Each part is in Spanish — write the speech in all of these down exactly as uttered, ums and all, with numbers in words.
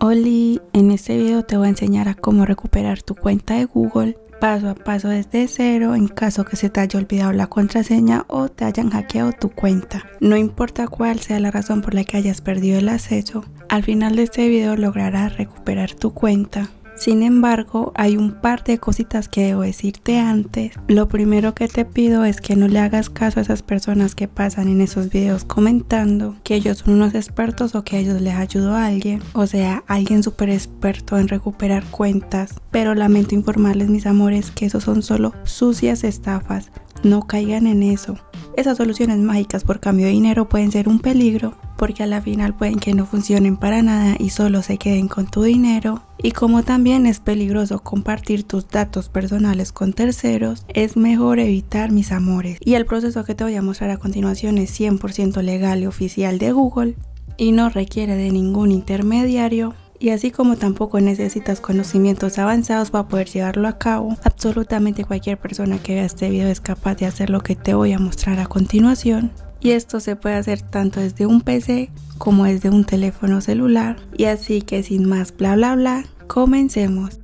Oli, en este video te voy a enseñar a cómo recuperar tu cuenta de Google paso a paso desde cero en caso que se te haya olvidado la contraseña o te hayan hackeado tu cuenta. No importa cuál sea la razón por la que hayas perdido el acceso, al final de este video lograrás recuperar tu cuenta. Sin embargo, hay un par de cositas que debo decirte antes. Lo primero que te pido es que no le hagas caso a esas personas que pasan en esos videos comentando que ellos son unos expertos o que a ellos les ayudó a alguien, o sea, alguien súper experto en recuperar cuentas. Pero lamento informarles, mis amores, que esos son solo sucias estafas. No caigan en eso. Esas soluciones mágicas por cambio de dinero pueden ser un peligro, porque a la final pueden que no funcionen para nada y solo se queden con tu dinero. Y como también es peligroso compartir tus datos personales con terceros, es mejor evitar, mis amores. Y el proceso que te voy a mostrar a continuación es cien por ciento legal y oficial de Google y no requiere de ningún intermediario. Y así como tampoco necesitas conocimientos avanzados para poder llevarlo a cabo, absolutamente cualquier persona que vea este video es capaz de hacer lo que te voy a mostrar a continuación. Y esto se puede hacer tanto desde un P C como desde un teléfono celular. Y así que sin más bla bla bla, comencemos.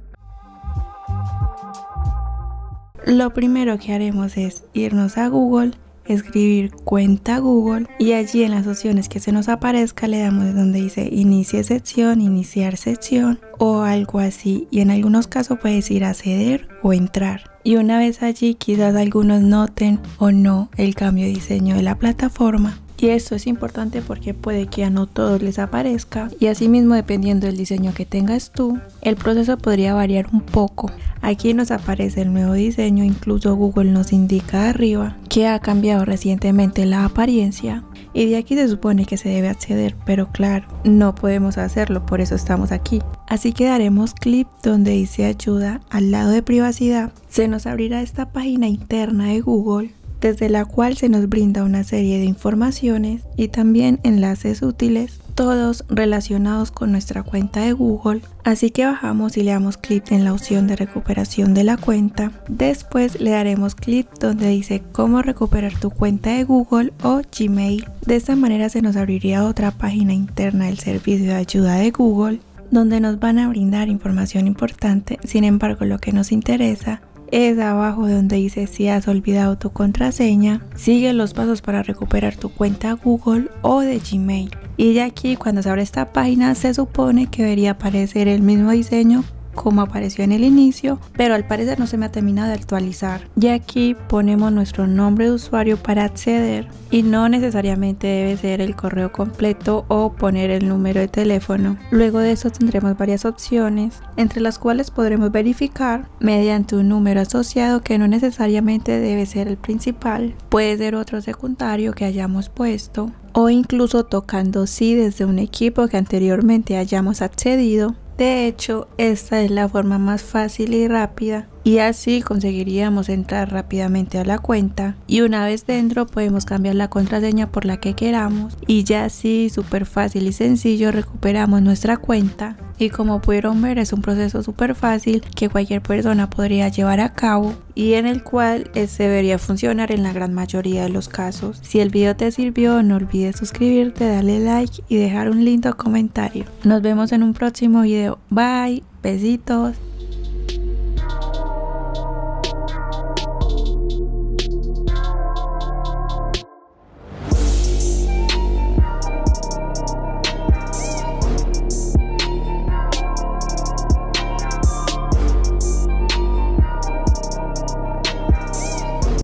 Lo primero que haremos es irnos a Google, escribir cuenta Google y allí en las opciones que se nos aparezca le damos donde dice inicie sección, iniciar sección o algo así, y en algunos casos puedes ir a acceder o entrar. Y una vez allí quizás algunos noten o no el cambio de diseño de la plataforma. Y esto es importante porque puede que a no todos les aparezca, y asimismo dependiendo del diseño que tengas tú, el proceso podría variar un poco. Aquí nos aparece el nuevo diseño, incluso Google nos indica arriba que ha cambiado recientemente la apariencia. Y de aquí se supone que se debe acceder, pero claro, no podemos hacerlo, por eso estamos aquí. Así que daremos clic donde dice ayuda al lado de privacidad. Se nos abrirá esta página interna de Google, desde la cual se nos brinda una serie de informaciones y también enlaces útiles, todos relacionados con nuestra cuenta de Google. Así que bajamos y le damos clic en la opción de recuperación de la cuenta. Después le daremos clic donde dice cómo recuperar tu cuenta de Google o Gmail. De esta manera se nos abriría otra página interna del servicio de ayuda de Google, donde nos van a brindar información importante. Sin embargo, lo que nos interesa es abajo donde dice si has olvidado tu contraseña, sigue los pasos para recuperar tu cuenta Google o de Gmail. Y de aquí, cuando se abre esta página, se supone que debería aparecer el mismo diseño como apareció en el inicio, pero al parecer no se me ha terminado de actualizar. Y aquí ponemos nuestro nombre de usuario para acceder, y no necesariamente debe ser el correo completo o poner el número de teléfono. Luego de eso tendremos varias opciones, entre las cuales podremos verificar mediante un número asociado que no necesariamente debe ser el principal, puede ser otro secundario que hayamos puesto, o incluso tocando sí desde un equipo que anteriormente hayamos accedido. De hecho, esta es la forma más fácil y rápida, y así conseguiríamos entrar rápidamente a la cuenta, y una vez dentro podemos cambiar la contraseña por la que queramos, y ya así súper fácil y sencillo recuperamos nuestra cuenta. Y como pudieron ver, es un proceso súper fácil que cualquier persona podría llevar a cabo y en el cual este debería funcionar en la gran mayoría de los casos. Si el video te sirvió, no olvides suscribirte, darle like y dejar un lindo comentario. Nos vemos en un próximo video. Bye, besitos.